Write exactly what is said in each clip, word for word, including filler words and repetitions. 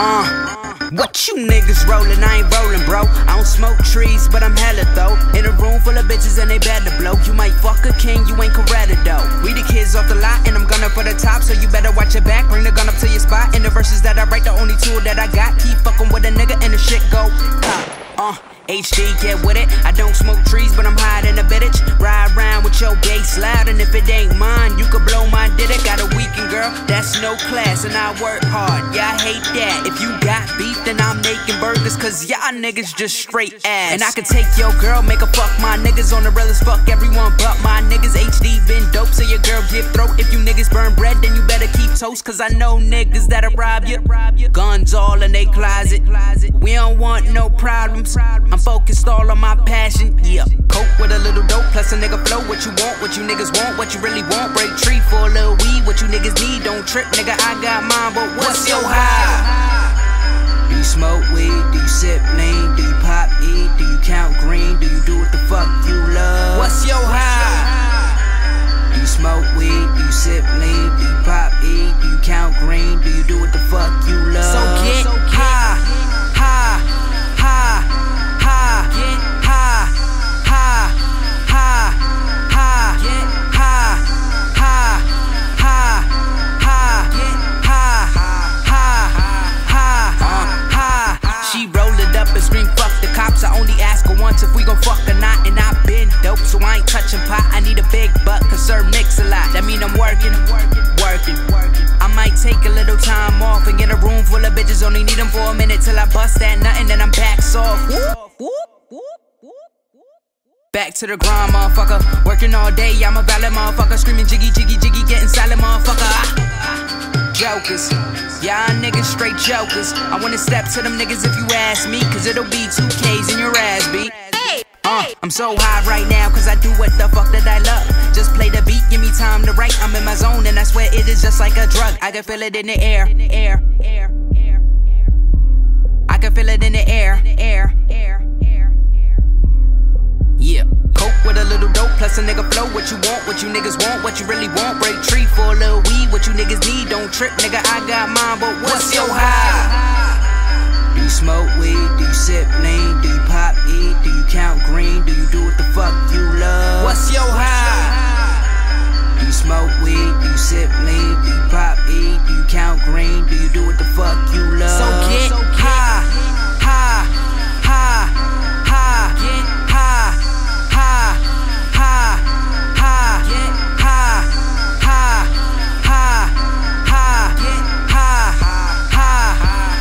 Uh, what you niggas rollin'? I ain't rollin', bro. I don't smoke trees, but I'm hella though. In a room full of bitches and they bad to blow. You might fuck a king, you ain't Coretta though. We the kids off the lot and I'm gunning for the top, so you better watch your back. Bring the gun up to your spot. In the verses that I write, the only tool that I got. Keep fucking with a nigga and the shit go pop. Uh, H D, get with it. I don't smoke trees, but I'm high in a bitch. Ride around with your bass loud, and if it ain't mine, you could blow mine. Did it? Got a weekend girl, that's no class, and I work hard. Yeah, I hate that. If you got beef, then I'm making burgers, cause y'all niggas just straight ass. And I can take your girl, make her fuck my niggas on the real as fuck everyone but my niggas. H D been dope, so your girl give throat. If you niggas burn bread, then you better keep toast, cause I know niggas that'll rob you. Guns all in they closet. We don't want no problems. I'm focused all on my passion, yeah. Coke with a little dope, plus a nigga flow. What you want, what you niggas want, what you really want. Break tree for a little weed, what you niggas need. Don't trip, nigga, I got mine, but what's your high? Do you smoke weed? Do you sip lean? Do you pop E? Do you count green? Do you do what the fuck you love? What's your high? Do you smoke weed? Do you sip lean? Do you pop E? Do you count green? Do you do what the fuck you love? So get high, high, high. I only ask her once if we gon' fuck or not, and I been dope, so I ain't touching pot. I need a big butt, cause sir mix a lot. That mean I'm working, working, working. I might take a little time off and get a room full of bitches. Only need them for a minute till I bust that nut, and then I'm back soft. Back to the grind, motherfucker. Working all day, I'm a valid motherfucker. Screaming jiggy, jiggy, jiggy, getting silent, motherfucker. Jokers, y'all niggas straight jokers. I wanna step to them niggas if you ask me, cause it'll be two K's in your ass, beat. Uh, I'm so high right now cause I do what the fuck that I love. Just play the beat, give me time to write. I'm in my zone and I swear it is just like a drug. I can feel it in the air, air, air, air. I can feel it in the air, air, air, air, air. Yeah. Coke with a little dope, plus a nigga flow. What you want, what you niggas want, what you really want. Break tree for a little weed, what you niggas need. Don't trip, nigga, I got mine, but what's your high? Do you smoke weed? Do you sip lean? Do you pop E? Do you count green? Do you do what the fuck you love? What's your high? Do you smoke weed? Do you sip lean? Do you pop E? Do you count green? Do you do what the fuck you love? So get high, high, high, high, get high. Ha, ha, ha, get high, ha, ha, ha, get high, ha,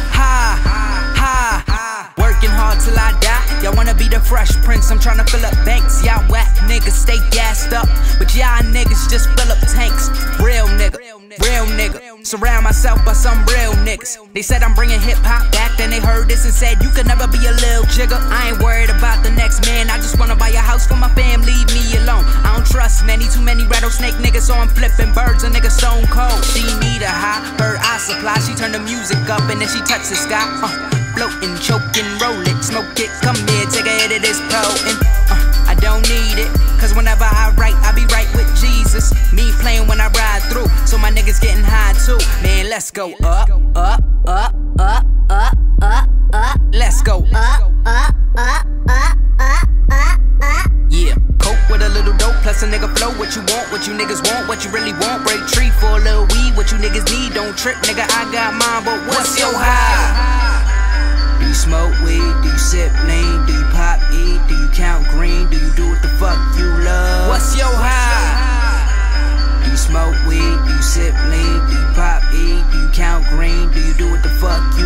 ha, ha. Working hard till I die. Y'all wanna be the Fresh Prince? I'm tryna fill up banks. Y'all whack niggas stay gassed up, but y'all niggas just fill up tanks. Real nigga, real nigga. Surround myself by some real niggas. They said I'm bringing hip hop back, then they heard this and said you could never be a lil jigger. I ain't worried about the next man. I just wanna buy a house for my fam. Leave me alone. I don't trust many, too many rattlesnake niggas, so I'm flipping birds. A nigga stone cold. She need a high, her I supply. She turn the music up and then she touch the sky. Uh, floating, choking, roll it, smoke it. Come here, take a hit of this potent. Uh, I don't need it, cause whenever I write, I be right with Jesus. Me playing when I ride through, so my niggas getting high too. Man, let's go up, up, up, up, up, up, up. Let's go up, up, up, up, up, up, up. Yeah, coke with a little dope, plus a nigga flow. What you want, what you niggas want, what you really want. Break tree for a little weed, what you niggas need. Don't trip, nigga, I got mine, but what's your high? Do you smoke weed? Do you sip lean? Do you pop E? Do you count green? Do you do what the fuck you love? What's your high? Do you smoke weed? Do you sip lean? Do you pop E? Do you count green? Do you do what the fuck you